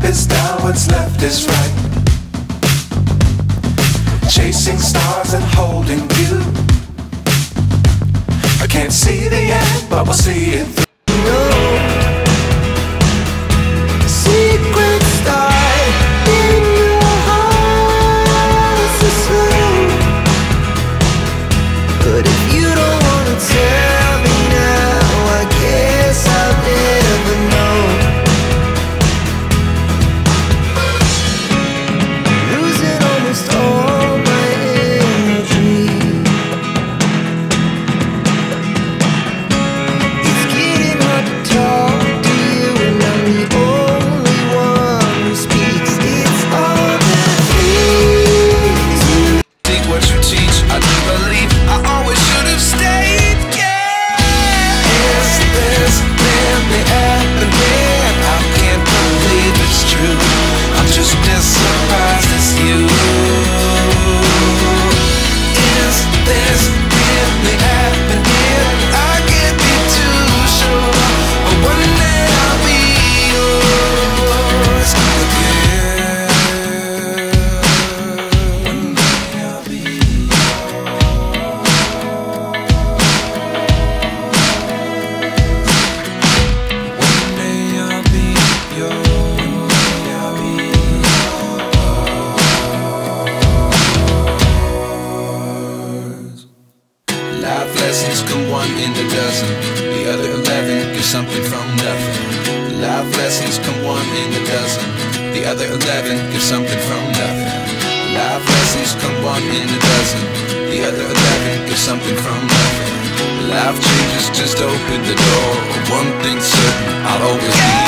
is down, what's left is right. Chasing stars and holding you. I can't see the end, but we'll see it through. Secret star in your heart is slow. But if you don't wanna tell me now, I guess I'll never know. Losing almost all my energy. It's getting hard to talk to you, and I'm the only one who speaks. It's all the things you See what you teach, I do believe I always should have stayed, yeah. Is this really happening? I can't believe it's true. I'm just as surprised as you. Is this really happening? I can't be too sure, but one day I'll be yours again. One day I'll be life lessons come one in a dozen. The other 11 get something from nothing. Life lessons come one in a dozen. The other 11 get something from nothing. Life lessons come one in a dozen. The other 11 get something from nothing. Life changes just open the door. One thing's certain, I'll always be